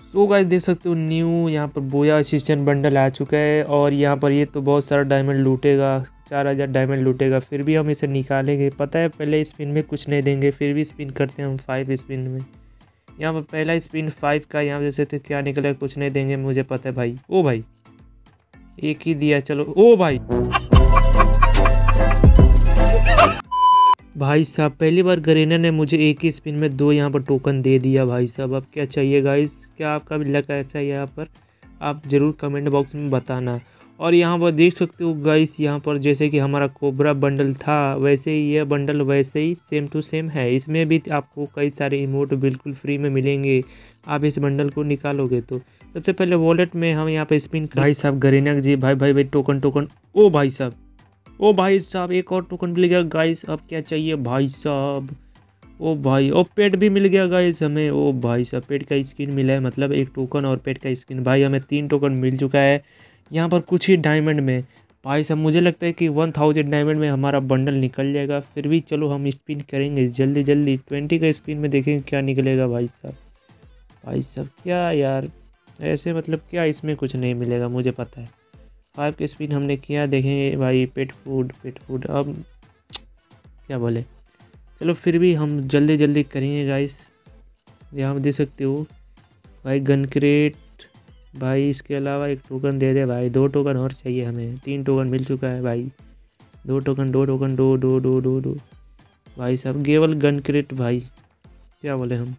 So guys देख सकते हो न्यू यहाँ पर बोया असिस्टेंट बंडल आ चुका है और यहाँ पर ये तो बहुत सारा डायमंड लूटेगा, 4000 डायमंड लूटेगा, फिर भी हम इसे निकालेंगे। पता है पहले स्पिन में कुछ नहीं देंगे, फिर भी स्पिन करते हैं हम 5 स्पिन में। यहाँ पर पहला स्पिन 5 का, यहाँ जैसे थे क्या निकलेगा, कुछ नहीं देंगे मुझे पता है भाई। ओ भाई एक ही दिया, चलो। ओ भाई साहब पहली बार गरीना ने मुझे एक ही स्पिन में 2 यहाँ पर टोकन दे दिया भाई साहब। अब क्या चाहिए गाइस, क्या आपका भी लक ऐसा है यहाँ पर, आप ज़रूर कमेंट बॉक्स में बताना। और यहाँ पर देख सकते हो गाइस, यहाँ पर जैसे कि हमारा कोबरा बंडल था वैसे ही ये बंडल वैसे ही सेम टू सेम है। इसमें भी आपको कई सारे इमोट बिल्कुल फ्री में मिलेंगे, आप इस बंडल को निकालोगे तो। सबसे पहले वॉलेट में हम यहाँ पर स्पिन भाई साहब गरीना जी, भाई टोकन। ओ भाई साहब एक और टोकन मिल गया गाइस। अब क्या चाहिए भाई साहब। ओ भाई और पेट भी मिल गया गाइस हमें। ओ भाई साहब पेट का स्किन मिला है, मतलब एक टोकन और पेट का स्किन। भाई हमें 3 टोकन मिल चुका है यहाँ पर कुछ ही डायमंड में। भाई साहब मुझे लगता है कि 1000 डायमंड में हमारा बंडल निकल जाएगा। फिर भी चलो हम स्पिन करेंगे जल्दी 20 का स्पिन में, देखेंगे क्या निकलेगा भाई साहब क्या यार ऐसे, मतलब क्या इसमें कुछ नहीं मिलेगा मुझे पता है। 5 का स्पिन हमने किया, देखेंगे भाई पेट फूड अब क्या बोले। चलो फिर भी हम जल्दी करेंगे गाइस। यहाँ देख सकते हो भाई गन क्रेट भाई, इसके अलावा एक टोकन दे दे भाई, 2 टोकन और चाहिए हमें। 3 टोकन मिल चुका है भाई, 2 टोकन दो भाई साहब केवल गन क्रेट भाई, क्या बोले हम।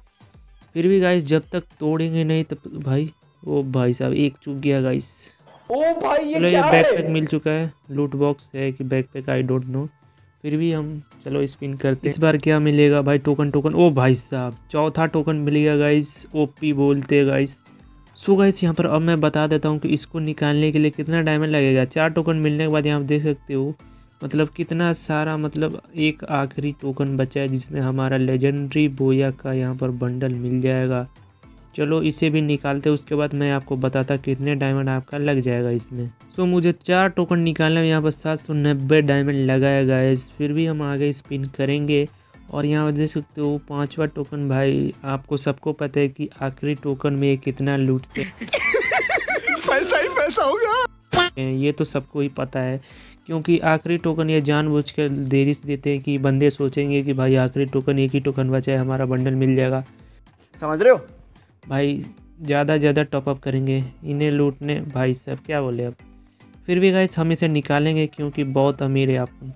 फिर भी गाइस जब तक तोड़ेंगे नहीं तब भाई। ओ भाई साहब एक चूक गया गाइस। ओ भाई ये चलो क्या ये है? बैकपैक मिल चुका है, लूट बॉक्स है कि बैकपैक आई डोंट नो। फिर भी हम चलो स्पिन करते हैं, इस बार क्या मिलेगा भाई। टोकन ओ भाई साहब चौथा टोकन मिल गया गाइस, ओपी बोलते गाइस। सो गाइस यहाँ पर अब मैं बता देता हूँ कि इसको निकालने के लिए कितना डायमंड लगेगा। 4 टोकन मिलने के बाद यहाँ आप देख सकते हो मतलब कितना सारा, मतलब एक आखिरी टोकन बचा है जिसमें हमारा लेजेंडरी बोया का यहाँ पर बंडल मिल जाएगा। चलो इसे भी निकालते, उसके बाद मैं आपको बताता कितने डायमंड आपका लग जाएगा इसमें। सो मुझे 4 टोकन निकालने में यहाँ पर 790 डायमंड लगाया गया है। फिर भी हम आगे स्पिन करेंगे और यहाँ देख सकते हो 5वां टोकन भाई, आपको सबको पता है कि आखिरी टोकन में ये कितना लूटते पैसा ही पैसा होगा, ये तो सबको ही पता है। क्योंकि आखिरी टोकन ये जानबूझकर देरी से देते हैं कि बंदे सोचेंगे कि भाई आखिरी टोकन, एक ही टोकन बचा है, हमारा बंडल मिल जाएगा। समझ रहे हो भाई ज़्यादा टॉपअप करेंगे इन्हें लूटने भाई साहब, क्या बोले अब। फिर भी गाइस हम इसे निकालेंगे क्योंकि बहुत अमीर है आप।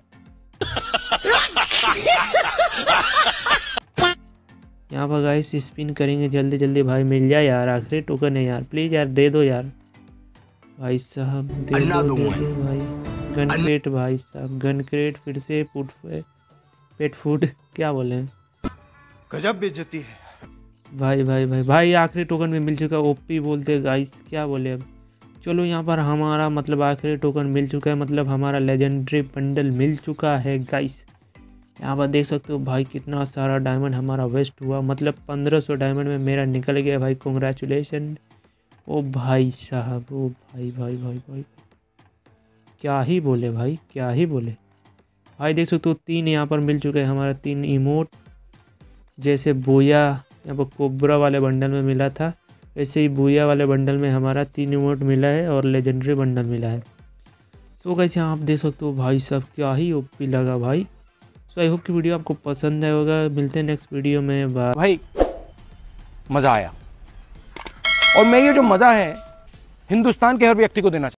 यहाँ पर गाइस स्पिन करेंगे जल्दी भाई, मिल जाए यार, आखिरी टोकन है यार, प्लीज़ यार दे दो यार भाई साहब, दे दो भाई। गन क्रेट भाई साहब, गन क्रेट, फिर से पेट फूड, क्या बोले गजब बेइज्जती है भाई आखिरी टोकन में मिल चुका है, ओपी बोलते गाइस, क्या बोले अब। चलो यहाँ पर हमारा मतलब आखिरी टोकन मिल चुका है, मतलब हमारा लेजेंडरी बंडल मिल चुका है गाइस। यहाँ पर देख सकते हो भाई कितना सारा डायमंड हमारा वेस्ट हुआ, मतलब 1500 डायमंड में मेरा निकल गया भाई, कॉन्ग्रेचुलेशन। ओ भाई साहब, ओ भाई क्या ही बोले भाई, क्या ही बोले भाई। देख सकते हो 3 यहाँ पर मिल चुके हैं हमारा, 3 इमोट। जैसे बोया यहाँ पर कोबरा वाले बंडल में मिला था, वैसे ही बोया वाले बंडल में हमारा 3 इमोट मिला है और लेजेंडरी बंडल मिला है। सो गाइस यहाँ आप देख सकते हो भाई साहब क्या ही ओपी लगा भाई। सो आई होप कि वीडियो आपको पसंद आया होगा, मिलते हैं नेक्स्ट वीडियो में। भाई मजा आया, और मैं ये जो मजा है हिंदुस्तान के हर व्यक्ति को देना